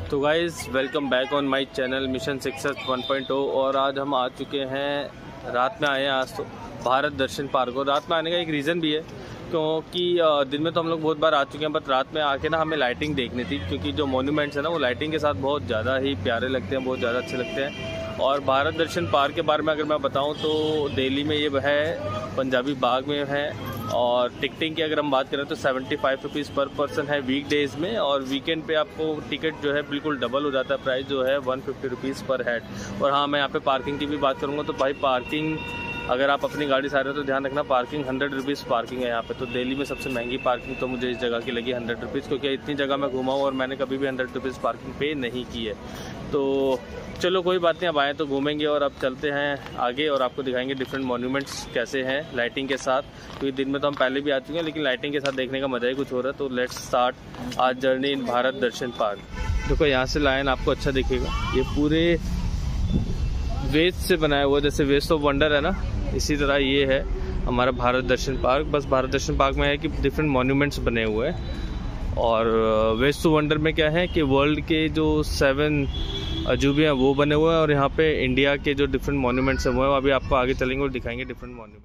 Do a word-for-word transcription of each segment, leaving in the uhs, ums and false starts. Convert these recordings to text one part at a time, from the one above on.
तो guys welcome back on my channel mission success one point O. और आज हम आ चुके हैं, रात में आए हैं आज तो भारत दर्शन पार्क। और रात में आने का एक रीज़न भी है, क्योंकि दिन में तो हम लोग बहुत बार आ चुके हैं, बट रात में आके ना हमें लाइटिंग देखनी थी, क्योंकि जो मॉन्यूमेंट्स है ना वो लाइटिंग के साथ बहुत ज़्यादा ही प्यारे लगते हैं, बहुत ज़्यादा अच्छे लगते हैं। और भारत दर्शन पार्क के बारे में अगर मैं बताऊं तो दिल्ली में ये है, पंजाबी बाग में है। और टिकटिंग की अगर हम बात करें तो seventy five rupees per person है वीक डेज़ में, और वीकेंड पे आपको टिकट जो है बिल्कुल डबल हो जाता है, प्राइस जो है one fifty rupees per head. और हाँ, मैं यहाँ पे पार्किंग की भी बात करूँगा तो भाई पार्किंग अगर आप अपनी गाड़ी से आ रहे हो तो ध्यान रखना, पार्किंग हंड्रेड रुपीज़ पार्किंग है यहाँ पे। तो दिल्ली में सबसे महंगी पार्किंग तो मुझे इस जगह की लगी हंड्रेड रुपीज़, क्योंकि इतनी जगह मैं घूमा हूँ और मैंने कभी भी हंड्रेड रुपीज़ पार्किंग पे नहीं की है। तो चलो कोई बात नहीं, अब आए तो घूमेंगे। और अब चलते हैं आगे और आपको दिखाएंगे डिफरेंट मॉन्यूमेंट्स कैसे हैं लाइटिंग के साथ, क्योंकि दिन में तो हम पहले भी आ चुके हैं, लेकिन लाइटिंग के साथ देखने का मज़ा ही कुछ हो रहा है। तो लेट्स स्टार्ट आज journey in Bharat Darshan park. देखो यहाँ से लाइन आपको अच्छा दिखेगा, ये पूरे वेस्ट से बनाया हुआ, जैसे वेस्ट ऑफ वंडर है ना, इसी तरह ये है हमारा भारत दर्शन पार्क। बस भारत दर्शन पार्क में है कि डिफरेंट मॉन्यूमेंट्स बने हुए हैं। और वेस्ट ऑफ वंडर में क्या है कि वर्ल्ड के जो सेवन अजूबे हैं वो बने हुए हैं, और यहाँ पे इंडिया के जो डिफरेंट मॉन्यूमेंट्स हैं वो हैं। अभी आपको आगे चलेंगे और दिखाएंगे डिफरेंट मॉन्यूमेंट्स।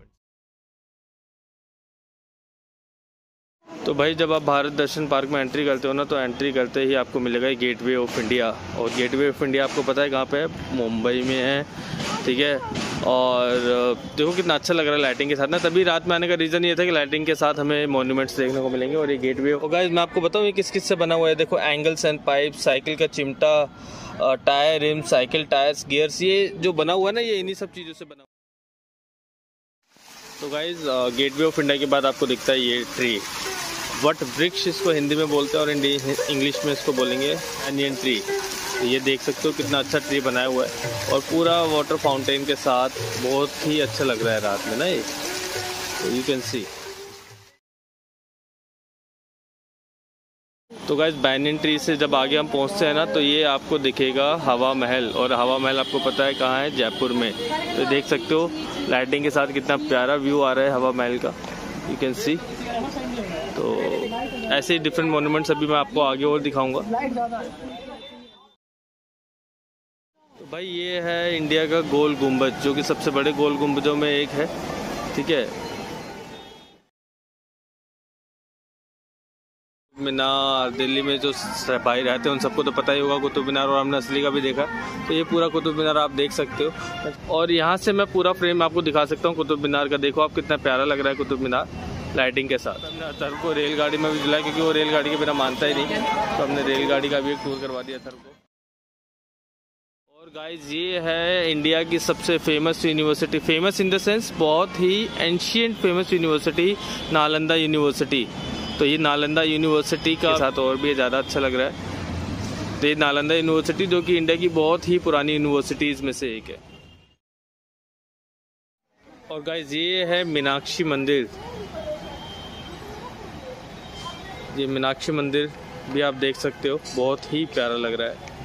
तो भाई जब आप भारत दर्शन पार्क में एंट्री करते हो ना, तो एंट्री करते ही आपको मिलेगा गेटवे ऑफ इंडिया। और गेटवे ऑफ इंडिया आपको पता है कहाँ पे है? मुंबई में है, ठीक है। और देखो कितना अच्छा लग रहा है लाइटिंग के साथ ना, तभी रात में आने का रीज़न ये था कि लाइटिंग के साथ हमें मॉन्यूमेंट्स देखने को मिलेंगे। और ये गेटवे ऑफ गाइस मैं आपको बताऊँ ये किस किस से बना हुआ है। देखो एंगल्स एंड पाइप, साइकिल का चिमटा, tyre rim, cycle tyres, gears, ये जो बना हुआ है ना ये इन्हीं सब चीज़ों से बना हुआ है। तो गाइज गेटवे ऑफ इंडिया के बाद आपको दिखता है ये ट्री, वट वृक्ष इसको हिंदी में बोलते हैं, और इंग्लिश में इसको बोलेंगे एनियन ट्री। ये देख सकते हो कितना अच्छा ट्री बनाया हुआ है, और पूरा वाटर फाउंटेन के साथ बहुत ही अच्छा लग रहा है रात में ना ये, यू कैन सी। तो गाइस बैनियन ट्री से जब आगे हम पहुंचते हैं ना, तो ये आपको दिखेगा हवा महल। और हवा महल आपको पता है कहाँ है? जयपुर में। तो देख सकते हो लाइटिंग के साथ कितना प्यारा व्यू आ रहा है हवा महल का, यू कैन सी। तो ऐसे ही डिफरेंट मॉन्यूमेंट्स अभी मैं आपको आगे और दिखाऊंगा। तो भाई ये है इंडिया का गोल गुम्बद, जो कि सबसे बड़े गोल गुम्बदों में एक है, ठीक है। मीनार, दिल्ली में जो भाई रहते हैं उन सबको तो पता ही होगा कुतुब मीनार, और हमने असली का भी देखा। तो ये पूरा कुतुब मीनार आप देख सकते हो, और यहाँ से मैं पूरा फ्रेम आपको दिखा सकता हूँ कुतुब मीनार का। देखो आप कितना प्यारा लग रहा है कुतुब मीनार लाइटिंग के साथ। हमने अथर को रेलगाड़ी में भी दिलाया, क्योंकि वो रेलगाड़ी के बिना मानता ही नहीं, तो हमने रेलगाड़ी का भी एक टूर करवा दिया अथर को। और गाइज ये है इंडिया की सबसे famous university, famous in the sense बहुत ही ancient famous university, Nalanda university. तो ये नालंदा यूनिवर्सिटी का साथ और भी ज़्यादा अच्छा लग रहा है। तो ये नालंदा यूनिवर्सिटी जो कि इंडिया की बहुत ही पुरानी यूनिवर्सिटीज़ में से एक है। और गाइज ये है मीनाक्षी मंदिर, ये मीनाक्षी मंदिर भी आप देख सकते हो, बहुत ही प्यारा लग रहा है।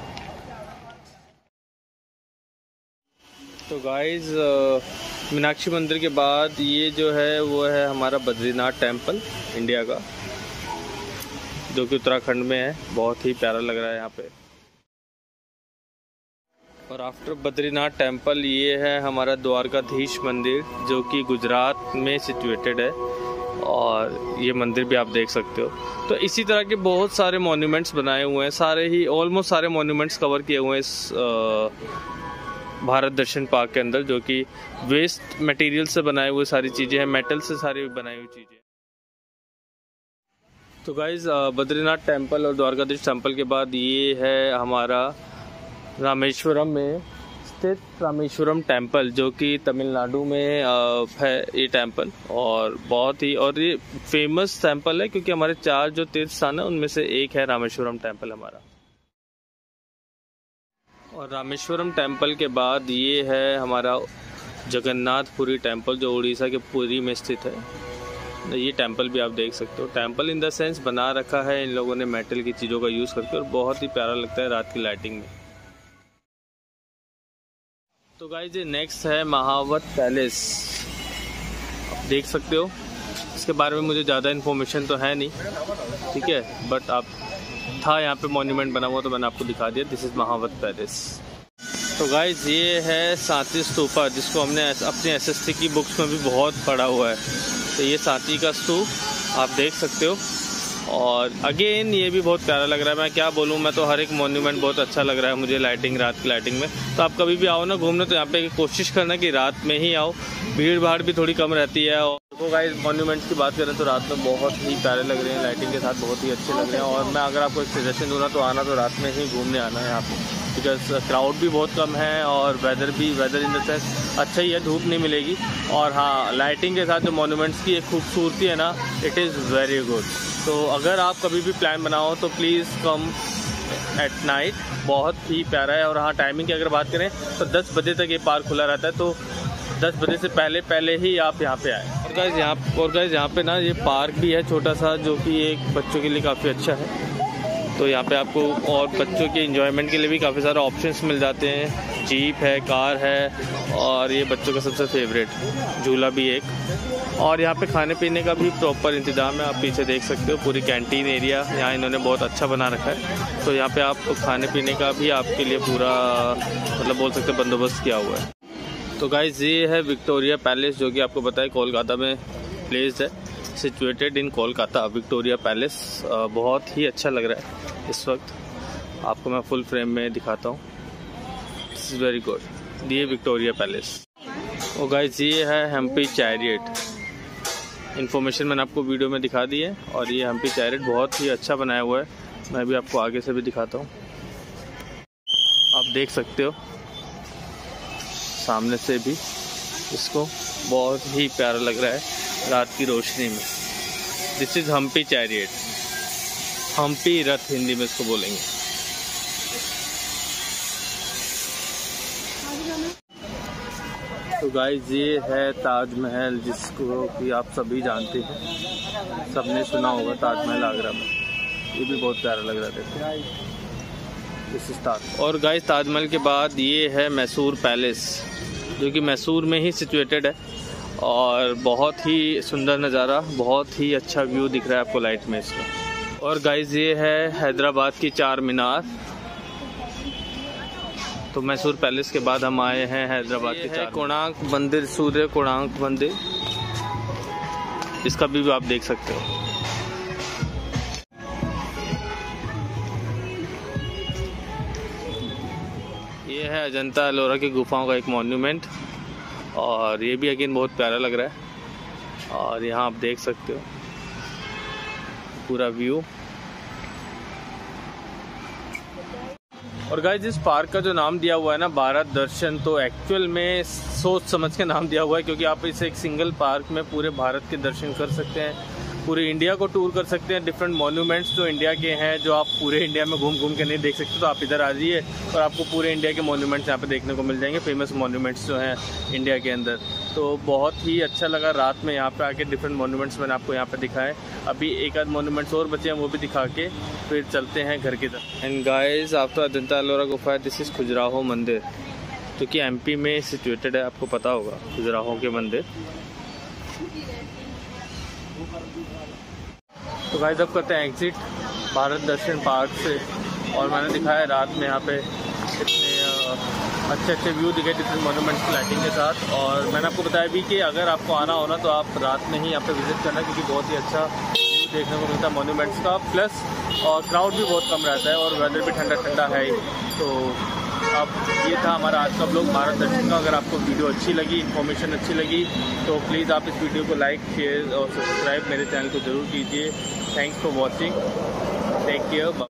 तो गाइज मीनाक्षी मंदिर के बाद ये जो है वो है हमारा बद्रीनाथ टेम्पल इंडिया का, जो कि उत्तराखंड में है, बहुत ही प्यारा लग रहा है यहाँ पे। और आफ्टर बद्रीनाथ टेम्पल ये है हमारा द्वारकाधीश मंदिर, जो कि गुजरात में सिचुएटेड है, और ये मंदिर भी आप देख सकते हो। तो इसी तरह के बहुत सारे मॉन्यूमेंट्स बनाए हुए हैं, सारे ही ऑलमोस्ट सारे मॉन्यूमेंट्स कवर किए हुए हैं इस आ, भारत दर्शन पार्क के अंदर, जो कि वेस्ट मटेरियल से बनाए हुए सारी चीज़ें हैं, मेटल से सारी बनाई हुई चीज़ें। तो गाइज बद्रीनाथ टेम्पल और द्वारकाधीश टेम्पल के बाद ये है हमारा रामेश्वरम में स्थित रामेश्वरम टेम्पल, जो कि तमिलनाडु में है ये टेम्पल। और बहुत ही और ये फेमस टेम्पल है, क्योंकि हमारे चार जो तीर्थ स्थान है उनमें से एक है रामेश्वरम टेम्पल हमारा। और रामेश्वरम टेम्पल के बाद ये है हमारा जगन्नाथपुरी टेम्पल, जो उड़ीसा के पुरी में स्थित है। ये टेम्पल भी आप देख सकते हो। टेम्पल इन द सेंस बना रखा है इन लोगों ने मेटल की चीज़ों का यूज़ करके, और बहुत ही प्यारा लगता है रात की लाइटिंग में। तो गाइस ये नेक्स्ट है महावत पैलेस, आप देख सकते हो। इसके बारे में मुझे ज़्यादा इन्फॉर्मेशन तो है नहीं, ठीक है, बट आप था यहाँ पे मॉन्यूमेंट बना हुआ, तो मैंने आपको दिखा दिया। This is Mahavat palace. तो गाइज ये है साथी स्तूपा, जिसको हमने अपनी एसएसटी की बुक्स में भी बहुत पढ़ा हुआ है। तो ये साथी का स्तूप आप देख सकते हो, और अगेन ये भी बहुत प्यारा लग रहा है। मैं क्या बोलूँ, मैं तो हर एक मॉन्यूमेंट बहुत अच्छा लग रहा है मुझे, लाइटिंग, रात की लाइटिंग में। तो आप कभी भी आओ ना घूमने, तो यहाँ पे कोशिश करना कि रात में ही आओ, भीड़ भाड़ भी थोड़ी कम रहती है। और तो गाइस मॉन्यूमेंट्स की बात करें तो रात में बहुत ही प्यारे लग रहे हैं, लाइटिंग के साथ बहुत ही अच्छे लग रहे हैं। और मैं अगर आपको एक सजेशन दूँ ना, तो आना तो रात में ही घूमने आना है यहाँ पे, बिकॉज क्राउड भी बहुत कम है और वेदर भी, वेदर इन द सेंस अच्छा ही है, धूप नहीं मिलेगी। और हाँ, लाइटिंग के साथ जो मॉन्यूमेंट्स की एक खूबसूरती है ना, इट इज़ वेरी गुड। तो अगर आप कभी भी प्लान बनाओ तो प्लीज़ कम एट नाइट, बहुत ही प्यारा है। और हाँ, टाइमिंग की अगर बात करें तो दस बजे तक ये पार्क खुला रहता है, तो दस बजे से पहले पहले ही आप यहाँ पे आए। और गाइस यहाँ और गाइस यहाँ पे ना ये पार्क भी है छोटा सा, जो कि एक बच्चों के लिए काफ़ी अच्छा है। तो यहाँ पे आपको और बच्चों के एंजॉयमेंट के लिए भी काफ़ी सारे ऑप्शंस मिल जाते हैं। जीप है, कार है, और ये बच्चों का सबसे फेवरेट झूला भी एक। और यहाँ पे खाने पीने का भी प्रॉपर इंतजाम है, आप पीछे देख सकते हो पूरी कैंटीन एरिया यहाँ इन्होंने बहुत अच्छा बना रखा है। तो यहाँ पे आप खाने पीने का भी आपके लिए पूरा मतलब बोल सकते हैं बंदोबस्त किया हुआ है। तो गाइस ये है विक्टोरिया पैलेस, जो कि आपको पता है कोलकाता में प्लेस है, situated in Kolkata. Victoria palace बहुत ही अच्छा लग रहा है इस वक्त, आपको मैं फुल फ्रेम में दिखाता हूँ। दिस इज़ वेरी गुड, ये विक्टोरिया पैलेस। और गाइस ये है हम्पी चैरियट, इन्फॉर्मेशन मैंने आपको वीडियो में दिखा दी है। और ये हम्पी चैरियट बहुत ही अच्छा बनाया हुआ है, मैं भी आपको आगे से भी दिखाता हूँ, आप देख सकते हो सामने से भी इसको, बहुत ही प्यारा लग रहा है रात की रोशनी में। This is Hampi chariot, Hampi रथ हिंदी में इसको बोलेंगे। तो गाइस ये है ताजमहल, जिसको कि आप सभी जानते हैं, सबने सुना होगा ताजमहल आगरा में। ये भी बहुत प्यारा लग रहा था। This is Taj. और गाइस ताजमहल के बाद ये है मैसूर पैलेस, जो कि मैसूर में ही सिचुएटेड है, और बहुत ही सुंदर नज़ारा, बहुत ही अच्छा व्यू दिख रहा है आपको लाइट में इसका। और गाइस ये है हैदराबाद की चार मीनार। तो मैसूर पैलेस के बाद हम आए हैं हैदराबाद के चार कोणार्क मंदिर, सूर्य कोणार्क मंदिर, इसका भी आप देख सकते हो। ये है अजंता एलोरा की गुफाओं का एक मॉन्यूमेंट, और ये भी अगेन बहुत प्यारा लग रहा है। और यहाँ आप देख सकते हो पूरा व्यू। और गाइस इस पार्क का जो नाम दिया हुआ है ना, भारत दर्शन, तो एक्चुअल में सोच समझ के नाम दिया हुआ है, क्योंकि आप इसे एक सिंगल पार्क में पूरे भारत के दर्शन कर सकते हैं, पूरे इंडिया को टूर कर सकते हैं। डिफरेंट मॉन्यूमेंट्स जो इंडिया के हैं, जो आप पूरे इंडिया में घूम घूम के नहीं देख सकते, तो आप इधर आ जाइए और आपको पूरे इंडिया के मॉन्यूमेंट्स यहाँ पे देखने को मिल जाएंगे, फेमस मॉन्यूमेंट्स जो हैं इंडिया के अंदर। तो बहुत ही अच्छा लगा रात में यहाँ पे आके, डिफरेंट मॉन्यूमेंट्स मैंने आपको यहाँ पे दिखाए। अभी एक आध मॉन्यूमेंट्स और बचे हैं, वो भी दिखा के फिर चलते हैं घर की तरफ। And guys after Ajanta Ellora गुफा, दिस इज़ खजुराहो मंदिर, जो कि एमपी में सिचुएटेड है, आपको पता होगा खजुराहो के मंदिर। तो गाइस अब करते हैं एग्जिट भारत दर्शन पार्क से। और मैंने दिखाया रात में यहाँ पे इतने अच्छे अच्छे व्यू दिखे डिफरेंट मॉन्यूमेंट्स की लाइटिंग के साथ। और मैंने आपको बताया भी कि अगर आपको आना हो ना, तो आप रात में ही यहाँ पे विजिट करना, क्योंकि बहुत ही अच्छा व्यू देखने को मिलता है मॉन्यूमेंट्स का, प्लस और क्राउड भी बहुत कम रहता है, और वेदर भी ठंडा ठंडा है ही। तो अब ये था हमारा आज का ब्लॉग भारत दर्शन का। अगर आपको वीडियो अच्छी लगी, इन्फॉर्मेशन अच्छी लगी, तो प्लीज़ आप इस वीडियो को लाइक, शेयर और सब्सक्राइब मेरे चैनल को ज़रूर कीजिए। Thanks for watching, take care.